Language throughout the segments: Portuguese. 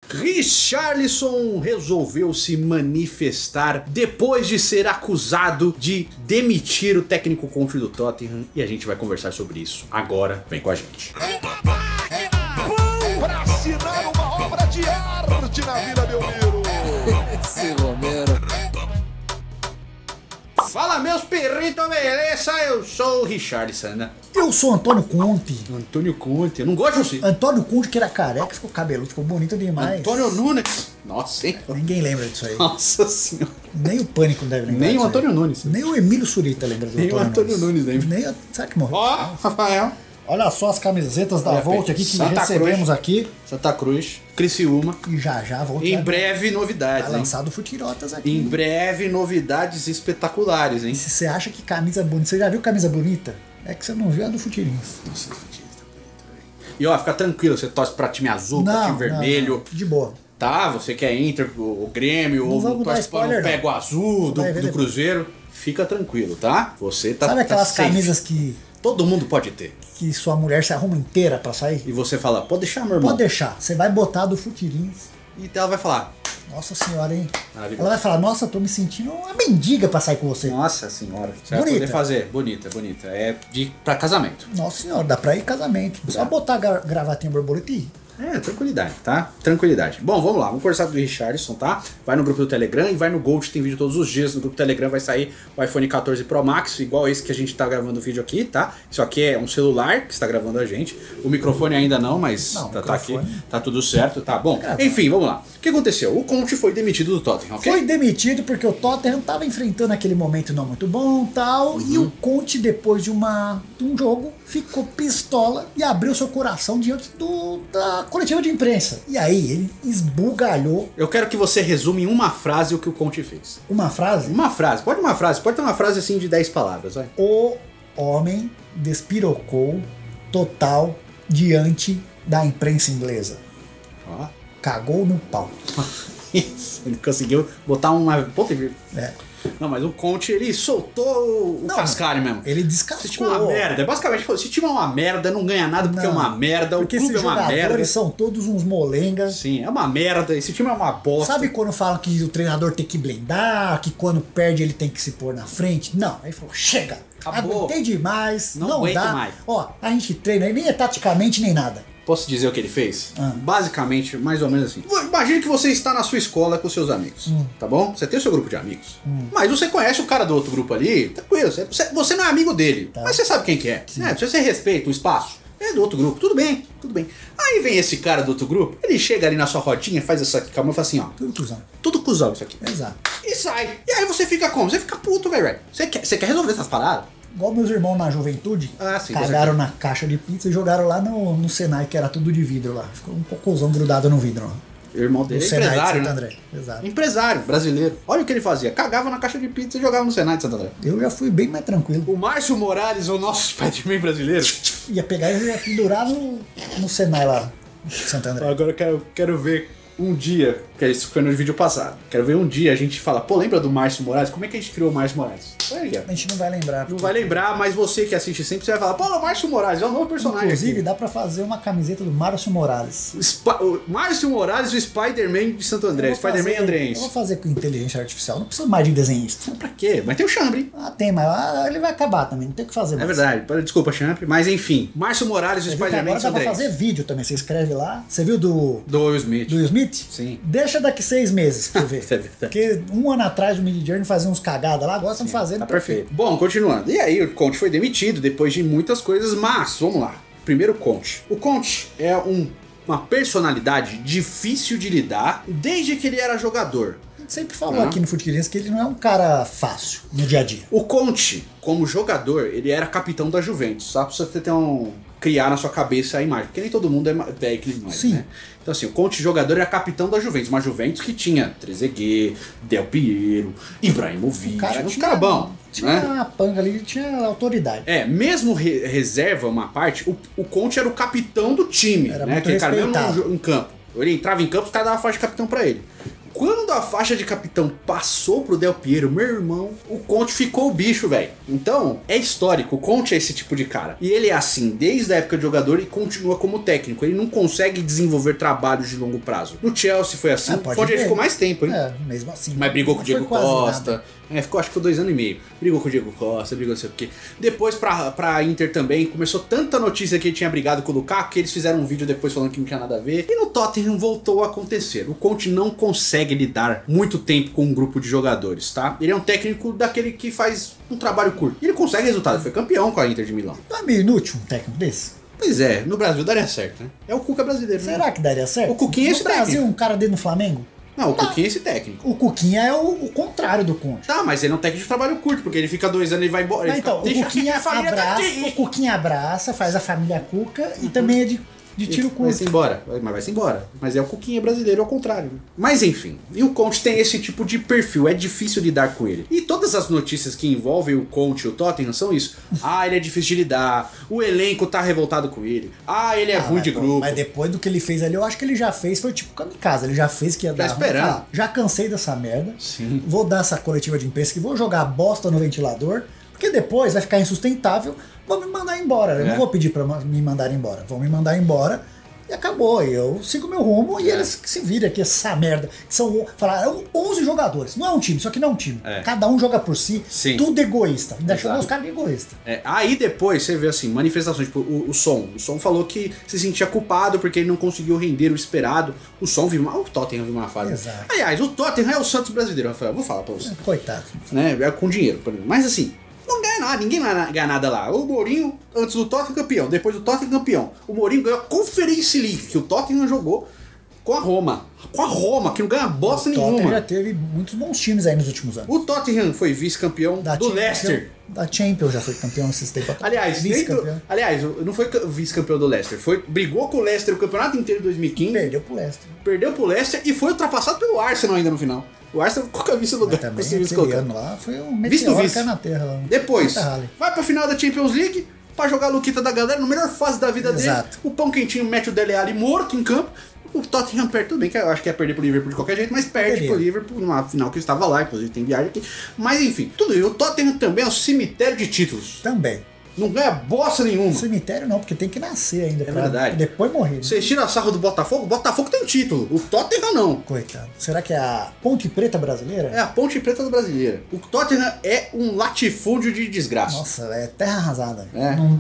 Richarlison resolveu se manifestar depois de ser acusado de demitir o técnico Conte do Tottenham e a gente vai conversar sobre isso agora. Vem com a gente. Para assinar uma obra de arte na Vila Belmiro. Esse Romero. Fala meus perritos, beleza? Eu sou o Richarlison, né? Eu sou Antônio Conte. Antônio Conte, eu não gosto de você. Antônio Conte, que era careca, ficou cabeludo, ficou bonito demais. Antônio Nunes. Nossa, hein? Ninguém lembra disso aí. Nossa senhora. Nem o Pânico deve lembrar. Nem o disso aí. Antônio Nunes. Nem o Emílio Surita lembra do Nem o Antônio Nunes lembra. Nem será que morreu? Ó, Rafael. Olha só as camisetas da Olha, Volt aqui que Santa recebemos Cruz. aqui. Santa Cruz, Criciúma. E já Volt Em breve novidades, vai hein? lançar do Futirotas aqui. Em breve novidades espetaculares, hein? Se você acha que camisa bonita... Você já viu camisa bonita? É que você não viu a do Futirinhos. Nossa, Futirinhos tá bonito, velho. E ó, fica tranquilo, você torce pra time azul, pra time vermelho. não. De boa. Tá, você quer Inter, o Grêmio, Não ou vamos dar torce para o spoiler, não. Pego Azul Vai ver do depois. Cruzeiro. Fica tranquilo, tá? Você tá Sabe aquelas safe. camisas que Todo mundo pode ter. sua mulher se arruma inteira pra sair? E você fala, pode deixar, meu irmão. Pode deixar. Você vai botar do Futirinhos. E ela vai falar, Nossa senhora, hein? maravilhoso. Ela vai falar, nossa, tô me sentindo uma mendiga pra sair com você. Nossa senhora. Você vai Bonita. poder fazer. Bonita, bonita. É pra casamento. Nossa senhora, dá pra ir casamento. Só botar gravatinha borboleta e ir. É, tranquilidade, tá? Tranquilidade. Bom, vamos lá, vamos conversar do Richarlison, tá? Vai no grupo do Telegram e vai no Gold, tem vídeo todos os dias. No grupo do Telegram vai sair o iPhone 14 Pro Max, igual esse que a gente tá gravando o vídeo aqui, tá? Isso aqui é um celular que está gravando a gente. O microfone ainda não, mas Não, tá aqui, microfone. tá tudo certo, tá? Bom, gravando. enfim, vamos lá. O que aconteceu? O Conte foi demitido do Tottenham, ok? Foi demitido porque o Tottenham tava enfrentando aquele momento não muito bom e tal. E o Conte, depois de um jogo, ficou pistola e abriu seu coração diante da coletiva de imprensa. E aí ele esbugalhou Eu quero que você resume em uma frase o que o Conte fez. uma frase. Uma frase, pode ter uma frase assim de 10 palavras, vai. O homem despirocou total diante da imprensa inglesa. Ó. Cagou no pau. Isso, ele conseguiu botar uma ponta e vírgula. É. Não, mas o Conte, ele soltou o Não, cascalho mesmo. Ele Esse time é uma descascou. merda. Basicamente, se time é uma merda, não ganha nada porque é uma merda. O Porque clube esses é uma merda. jogadores são todos uns molengas. Sim, é uma merda. Esse time é uma bosta. Sabe quando falam que o treinador tem que blindar, que quando perde ele tem que se pôr na frente? Não, aí falou, chega, Acabou. aguentei demais, Não não aguento dá. mais. Ó, a gente treina, e nem é taticamente nem nada. Posso dizer o que ele fez? Ah. Basicamente, mais ou menos assim. Imagine que você está na sua escola com seus amigos, tá bom? Você tem o seu grupo de amigos. Mas você conhece o cara do outro grupo ali, tranquilo. Você não é amigo dele, mas você sabe quem que é. Né? Você respeita o espaço. É do outro grupo, tudo bem, tudo bem. Aí vem esse cara do outro grupo, ele chega ali na sua rodinha, faz essa aqui com a mão e fala assim, ó. Tudo cuzão. Tudo cuzão isso aqui. Exato. E sai. E aí você fica como? Você fica puto, velho. Você quer resolver essas paradas? Igual meus irmãos na juventude, Ah, sim, cagaram na caixa de pizza e jogaram lá no Senai, que era tudo de vidro lá. Ficou um cocôzão grudado no vidro lá. O irmão No dele é Senai de empresário, Santo né? André. Exato. Empresário, brasileiro. Olha o que ele fazia. Cagava na caixa de pizza e jogava no Senai de Santo André. Eu já fui bem mais tranquilo. O Márcio Morales, o nosso Spider-Man brasileiro. Ia pegar e ia pendurar no Senai lá, de Santo André. Agora eu quero ver um dia, que isso foi no vídeo passado. Quero ver um dia a gente fala, pô, lembra do Márcio Morales? Como é que a gente criou o Márcio Morales? Aí, ó. A gente não vai lembrar. Não vai lembrar, mas você que assiste sempre, você vai falar, pô, o Márcio Morales é um novo personagem. Inclusive, Aqui. dá pra fazer uma camiseta do Márcio Morales. O Márcio Morales, o Spider-Man de Santo André. Eu vou Spider-Man fazer- Andrense. Eu vou fazer com inteligência artificial. Não precisa mais de desenhista. Pra quê? Mas tem o Chambre. Ah, tem, mas ele vai acabar também. Não tem o que fazer É mais. verdade. Desculpa, Champ. Mas enfim, Márcio Morales e o Você viu que Spider-Man agora de dá Santo pra André. fazer vídeo também. Você escreve lá. Você viu do Do Will Smith. Will Smith? Sim. Deixa daqui 6 meses pra você ver. Isso é verdade. Porque um ano atrás o Mid Journey fazia uns cagadas lá, agora estão fazendo. Tá perfeito. Bom, continuando. E aí o Conte foi demitido depois de muitas coisas, mas vamos lá. Primeiro o Conte. O Conte é uma personalidade difícil de lidar desde que ele era jogador. A gente sempre falou aqui no Futirinhas que ele não é um cara fácil no dia a dia. O Conte, como jogador, ele era capitão da Juventus, só pra você ter criar na sua cabeça a imagem, porque nem todo mundo é equilibrado, Sim. né? Então assim, o Conte jogador era capitão da Juventus, uma Juventus que tinha Trezeguet, Del Piero, Ibrahimovic, uns caras bons, Tinha né? uma panga ali, tinha autoridade. É, mesmo reserva uma parte, o Conte era o capitão do time, Era né? muito Aquele cara mesmo respeitado. em campo. Ele entrava em campo, os caras davam a faixa de capitão pra ele. Quando a faixa de capitão passou pro Del Piero, meu irmão, o Conte ficou o bicho, velho. Então, é histórico. O Conte é esse tipo de cara. E ele é assim desde a época de jogador e continua como técnico. Ele não consegue desenvolver trabalhos de longo prazo. No Chelsea foi assim. Foi onde ele ficou mais tempo, hein? Mesmo assim. Mas brigou com o Diego Costa. Ficou, acho que foi 2 anos e meio. Brigou com o Diego Costa, brigou não sei o quê. Depois pra Inter também, começou tanta notícia que ele tinha brigado com o Lukaku, que eles fizeram um vídeo depois falando que não tinha nada a ver. E no Tottenham voltou a acontecer. O Conte não consegue lidar muito tempo com um grupo de jogadores, tá? Ele é um técnico daquele que faz um trabalho curto. E ele consegue resultado, ele foi campeão com a Inter de Milão. Não é meio inútil um técnico desse? Pois é, no Brasil daria certo, né? É o Cuca brasileiro, né? Será que daria certo? O Cuquinha é esse no Brasil, técnico. um cara dele no Flamengo? Não, o Cuquinha é esse técnico. O Cuquinha é o contrário do Conte. Tá, mas ele é um técnico de trabalho curto, porque ele fica 2 anos e vai embora. Então, o Cuquinha abraça, faz a família Cuca e também é de tiro curto. Vai-se embora, mas vai-se embora. Mas é o Cuquinha brasileiro ao contrário. Mas enfim, e o Conte tem esse tipo de perfil, é difícil lidar com ele. E todas as notícias que envolvem o Conte e o Tottenham são isso. Ele é difícil de lidar, o elenco tá revoltado com ele, ele é ruim de grupo. Mas depois do que ele fez ali, eu acho que ele já fez, foi tipo kamikaze, ele já fez que ia dar. Esperando. Já cansei dessa merda, Sim. Vou dar essa coletiva de imprensa que vou jogar bosta no ventilador, porque depois vai ficar insustentável, vão me mandar embora. Eu não vou pedir pra me mandar embora, vão me mandar embora. E acabou, e eu sigo meu rumo e eles que se viram aqui, essa merda. Que são, falaram, 11 jogadores, não é um time, só que não é um time. Cada um joga por si, Sim. Tudo egoísta. Ainda chamou os caras de egoísta. Aí depois você vê assim, manifestações, tipo o Son falou que se sentia culpado porque ele não conseguiu render o esperado. O Son viu o Tottenham viu uma fase. Exato. Aliás, o Tottenham é o Santos brasileiro, Rafael, vou falar pra você. Coitado. Né? É com dinheiro, por exemplo. Mas assim, não ganha nada, ninguém ganha nada lá. O Mourinho, antes do Tottenham, campeão. Depois do Tottenham, campeão. O Mourinho ganhou a Conference League, que o Tottenham jogou com a Roma. Com a Roma, que não ganha bosta nenhuma. O Tottenham já teve muitos bons times aí nos últimos anos. O Tottenham foi vice-campeão do Leicester. Da Champions já foi campeão nesses tempos. Aliás, não foi vice-campeão do Leicester. Brigou com o Leicester o campeonato inteiro de 2015. Perdeu pro Leicester e foi ultrapassado pelo Arsenal ainda no final. O Arsenal ficou com a vice-lugar. Também aquele ano lá foi um meteoro caiu na terra. Lá, depois, vai pra final da Champions League pra jogar a Luquita da galera, na melhor fase da vida dele. O pão quentinho mete o Dele Alli morto em campo. O Tottenham perde, tudo bem que eu acho que ia perder pro Liverpool de qualquer jeito, mas perde pro Liverpool numa final que eu estava lá, inclusive tem viagem aqui. Mas enfim, tudo isso. O Tottenham também é um cemitério de títulos. Também. Não ganha bosta nenhuma. Cemitério não, porque tem que nascer ainda. É verdade. Depois morrer. Vocês tiram a sarro do Botafogo? O Botafogo tem título. O Tottenham não. Coitado. Será que é a Ponte Preta brasileira? É a Ponte Preta da brasileira. O Tottenham é um latifúndio de desgraça. Nossa, é terra arrasada.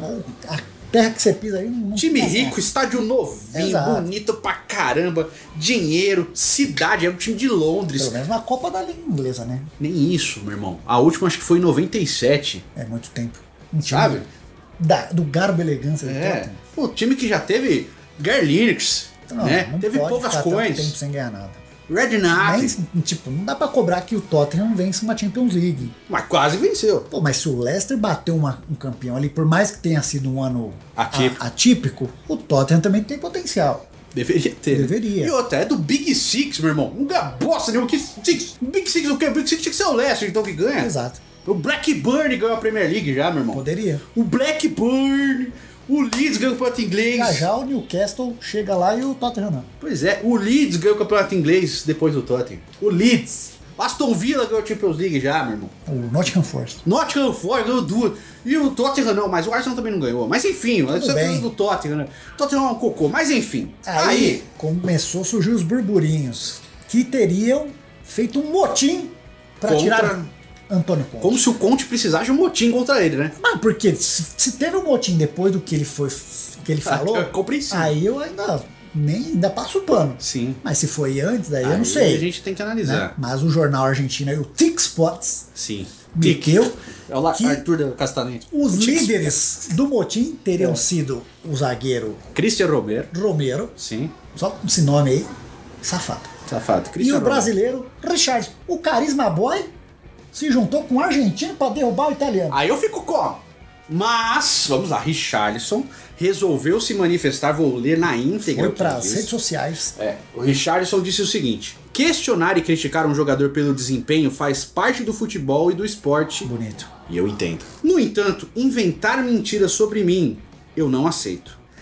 A terra que você pisa aí não time rico, estádio novinho, bonito pra caramba, dinheiro, cidade, é um time de Londres. Pelo menos na Copa da Liga Inglesa, né? Nem isso, meu irmão. A última acho que foi em 97. É muito tempo. Sabe? Do garbo e elegância do Tottenham. O time que já teve Gary Lineker, né? Não teve pode poucas ficar coins. Tanto tempo sem ganhar nada. Redknapp. Tipo, não dá pra cobrar que o Tottenham vence uma Champions League. Mas quase venceu. Pô, mas se o Leicester bateu um campeão ali, por mais que tenha sido um ano atípico, o Tottenham também tem potencial. Deveria ter. Deveria. E outra, é do Big Six, meu irmão. Não ganha bosta nenhuma. Big Six o quê? Big Six tinha que ser o Leicester, então, que ganha. Exato. O Blackburn ganhou a Premier League já, meu irmão. Poderia. O Blackburn... O Leeds ganhou o campeonato inglês. Já o Newcastle chega lá e o Tottenham não. Pois é, o Leeds ganhou o campeonato inglês depois do Tottenham. O Leeds. Aston Villa ganhou a Champions League já, meu irmão. O Nottingham Forest. Nottingham Forest ganhou duas. E o Tottenham não, mas o Arsenal também não ganhou. Mas enfim, você falando do Tottenham, né? O Tottenham é um cocô, mas enfim. Aí começou a surgir os burburinhos que teriam feito um motim pra tirar Antônio Conte. Como se o Conte precisasse de um motim contra ele, né? Mas porque se teve um motim depois do que ele falou, aí eu ainda passo o pano. Sim. Mas se foi antes, daí eu não sei. A gente tem que analisar. Né? Mas o jornal argentino aí, o Tick Sports, meteu que Arthur da Castanete. Os líderes do motim teriam sido o zagueiro Cristian Romero. Sim. Só com esse nome aí, safado. Christian e o brasileiro Richard, o carisma boy, se juntou com o argentino para derrubar o italiano. Aí eu fico como? Mas, vamos lá, Richarlison resolveu se manifestar, vou ler na íntegra. Foi para as redes sociais. O Richarlison disse o seguinte: questionar e criticar um jogador pelo desempenho faz parte do futebol e do esporte. Bonito. E eu entendo. No entanto, inventar mentiras sobre mim, eu não aceito.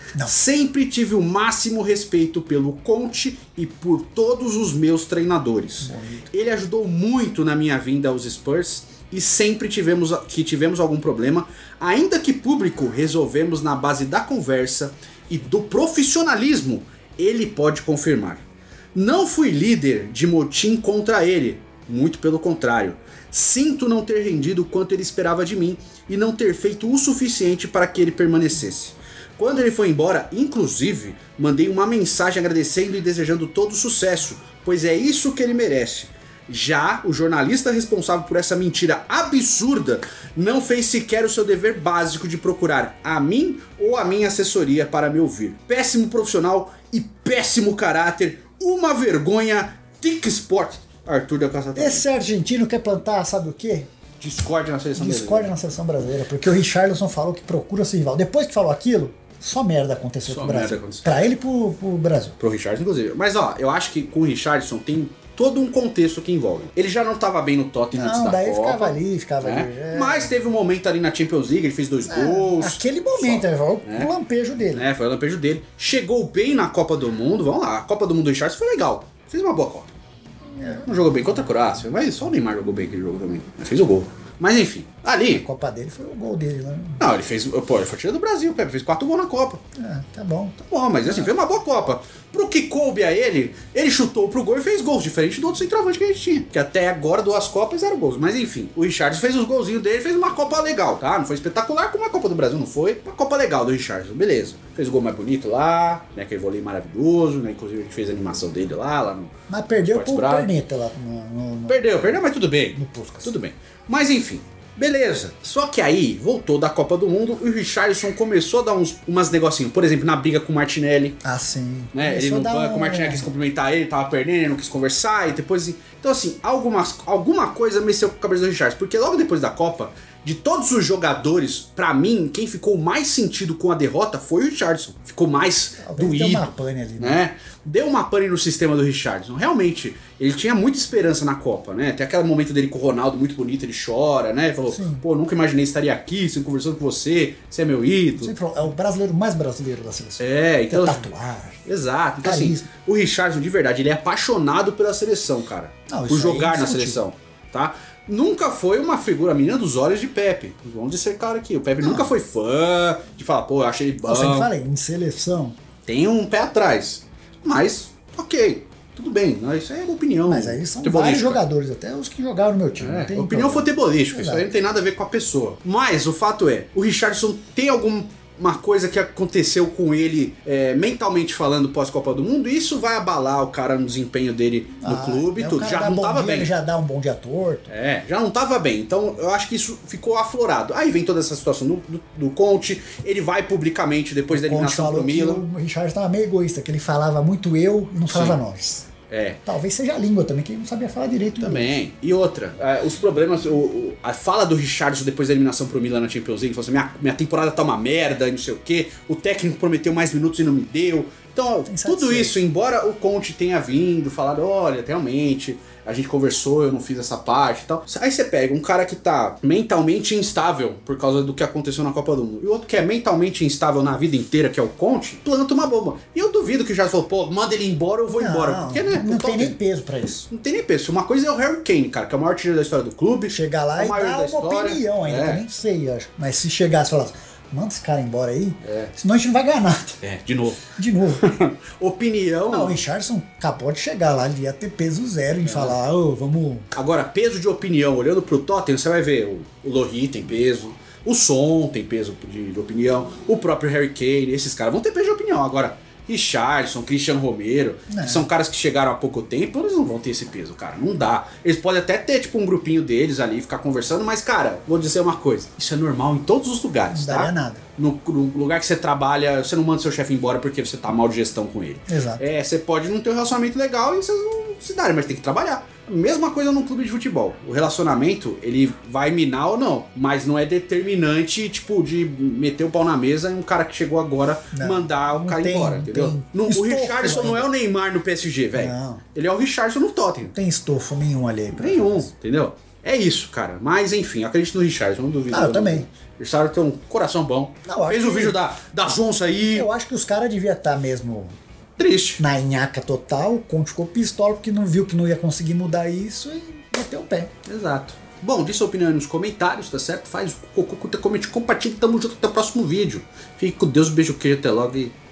Não. Sempre tive o máximo respeito pelo Conte e por todos os meus treinadores. Ele ajudou muito na minha vinda aos Spurs e sempre tivemos algum problema, ainda que público, resolvemos na base da conversa e do profissionalismo, ele pode confirmar. Não fui líder de motim contra ele, muito pelo contrário. Sinto não ter rendido o quanto ele esperava de mim e não ter feito o suficiente para que ele permanecesse. Quando ele foi embora, inclusive, mandei uma mensagem agradecendo e desejando todo sucesso, pois é isso que ele merece. Já o jornalista responsável por essa mentira absurda não fez sequer o seu dever básico de procurar a mim ou a minha assessoria para me ouvir. Péssimo profissional e péssimo caráter, uma vergonha, Tic Sport. Arthur da Costa. Esse argentino quer plantar, sabe o quê? Discórdia na seleção brasileira. Discórdia na seleção brasileira, porque o Richarlison falou que procura esse rival. Depois que falou aquilo, só merda aconteceu pro Brasil. Pra ele e pro Brasil. Pro Richarlison, inclusive. Mas ó, eu acho que com o Richarlison tem todo um contexto que envolve. Ele já não tava bem no Tottenham antes da Copa. Não, daí ficava ali. É. Mas teve um momento ali na Champions League, ele fez 2 gols. Aquele momento, foi o lampejo dele. Foi o lampejo dele. Chegou bem na Copa do Mundo, vamos lá. A Copa do Mundo do Richarlison foi legal. Fez uma boa Copa. Não jogou bem contra a Croácia, mas só o Neymar jogou bem aquele jogo também. Mas fez o gol. Mas enfim, ali... A Copa dele foi o gol dele, né? Não, ele fez... Pô, ele foi tirado do Brasil, Pepe. Fez 4 gols na Copa. Tá bom. Tá bom, mas assim, fez uma boa Copa. Pro que coube a ele chutou pro gol e fez gols, diferente do outro centroavante que a gente tinha. Que até agora, 2 Copas, 0 gols. Mas enfim, o Richarlison fez os golzinhos dele, fez uma Copa legal, tá? Não foi espetacular como a Copa do Brasil, não foi? Uma Copa legal do Richarlison, beleza. Fez o gol mais bonito lá, né? Aquele vôlei maravilhoso, né? Inclusive a gente fez a animação dele lá no... Mas perdeu pro Perneta lá no... Perdeu, mas tudo bem. No Puskas. Tudo bem. Mas enfim... Beleza, só que aí voltou da Copa do Mundo e o Richarlison começou a dar umas negocinhos, por exemplo, na briga com o Martinelli. Ah, sim. Né? Ele no banco, o Martinelli quis cumprimentar ele, tava perdendo, ele não quis conversar e depois... Então assim, alguma coisa mexeu com a cabeça do Richarlison, porque logo depois da Copa, de todos os jogadores, pra mim, quem ficou mais sentido com a derrota foi o Richarlison. Ficou mais doído. Deu uma pane ali, né? Deu uma pane no sistema do Richarlison. Realmente, ele tinha muita esperança na Copa, né? Tem aquele momento dele com o Ronaldo muito bonito, ele chora, né? Ele falou, pô, nunca imaginei estaria aqui, conversando com você é meu ídolo. É o brasileiro mais brasileiro da seleção. Então... Tem tatuagem. Exato. Então assim, o Richarlison, de verdade, ele é apaixonado pela seleção, cara. Por jogar na seleção, tá? Nunca foi uma figura, a menina dos olhos de Pepe. Vamos dizer, cara, aqui. O Pepe nunca foi fã de falar, pô, eu achei ele bom. Eu sempre falei, em seleção. Tem um pé atrás. Mas, ok, tudo bem. Isso é uma opinião. Mas aí são vários jogadores, até os que jogaram no meu time. Não tem opinião futebolística, isso aí não tem nada a ver com a pessoa. Mas o fato é, o Richarlison tem uma coisa que aconteceu com ele mentalmente falando pós-Copa do Mundo, e isso vai abalar o cara no desempenho dele no clube e tudo. Já não tava bem. Ele já dá um bom dia torto. Já não tava bem. Então eu acho que isso ficou aflorado. Aí vem toda essa situação do Conte, ele vai publicamente depois da eliminação pro Milan. O Richarlison tava meio egoísta, que ele falava muito eu e não falava nós. Talvez seja a língua também, que ele não sabia falar direito. Também. E outra, os problemas, a fala do Richarlison depois da eliminação pro Milan na Champions League, falou assim, minha temporada tá uma merda e não sei o que, o técnico prometeu mais minutos e não me deu. Então, tudo isso, embora o Conte tenha vindo, falado, olha, realmente, a gente conversou, eu não fiz essa parte e tal. Aí você pega um cara que tá mentalmente instável por causa do que aconteceu na Copa do Mundo, e o outro que é mentalmente instável na vida inteira, que é o Conte, planta uma bomba. E eu duvido que já falou, pô, manda ele embora, eu vou embora. Porque, né, não tem nem peso pra isso. Não tem nem peso. Uma coisa é o Harry Kane, cara, que é o maior artilheiro da história do clube. Chegar lá e dar uma opinião ainda, que eu nem sei, acho. Mas se chegasse e falasse, manda esse cara embora aí, senão a gente não vai ganhar nada. De novo. Opinião. Não, o Richarlison acabou de chegar lá, ele ia ter peso zero em falar, vamos... Agora, peso de opinião, olhando pro Tottenham, você vai ver, o Lohri tem peso, o Son tem peso de opinião, o próprio Harry Kane, esses caras vão ter peso de opinião. Agora, Richarlison, Cristiano Romero, que são caras que chegaram há pouco tempo, eles não vão ter esse peso, cara. Não dá. Eles podem até ter, tipo, um grupinho deles ali, ficar conversando, mas, cara, vou dizer uma coisa. Isso é normal em todos os lugares, tá? Não daria nada. No lugar que você trabalha, você não manda seu chefe embora porque você tá mal de gestão com ele. Exato. Você pode não ter um relacionamento legal e vocês não se darem, mas tem que trabalhar. Mesma coisa num clube de futebol. O relacionamento, ele vai minar ou não, mas não é determinante, tipo, de meter o pau na mesa e um cara que chegou agora mandar o cara embora, entendeu? O Richarlison não é o Neymar no PSG, velho. Ele é o Richarlison no Tottenham. Não tem estofo nenhum ali. Nenhum, entendeu? É isso, cara. Mas enfim, acredito no Richardson, não duvido. Eu também. O Richardson tem um coração bom. Não, fez o vídeo das onças aí. Eu acho que os caras deviam estar mesmo triste. Na nhaca total. O Conte ficou pistola porque não viu que não ia conseguir mudar isso e meteu o pé. Exato. Bom, diz sua opinião aí nos comentários, tá certo? Faz o cocô, curta, comente, compartilhe. Tamo junto até o próximo vídeo. Fique com Deus, beijo, queijo, até logo e